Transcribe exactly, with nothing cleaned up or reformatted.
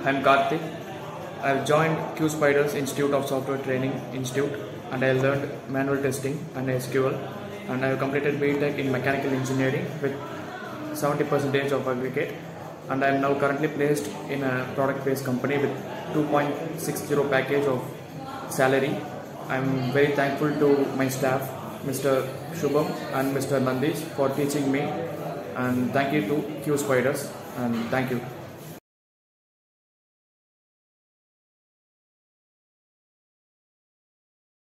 I'm Karthik. I've joined QSpiders Institute of Software Training Institute and I learned manual testing and S Q L, and I've completed B Tech in Mechanical Engineering with seventy percent of aggregate, and I'm now currently placed in a product-based company with two point six zero package of salary. I'm very thankful to my staff, Mister Shubham and Mister Nandish, for teaching me, and thank you to QSpiders and thank you.